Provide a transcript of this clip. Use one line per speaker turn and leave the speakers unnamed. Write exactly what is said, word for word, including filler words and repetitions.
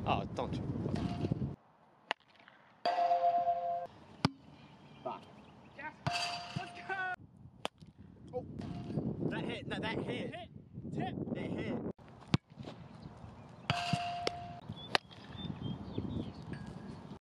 Oh, don't you.
Back.
Yes. Let's go.
Oh. That hit. That, that hit.
Hit. Tip.
It hit.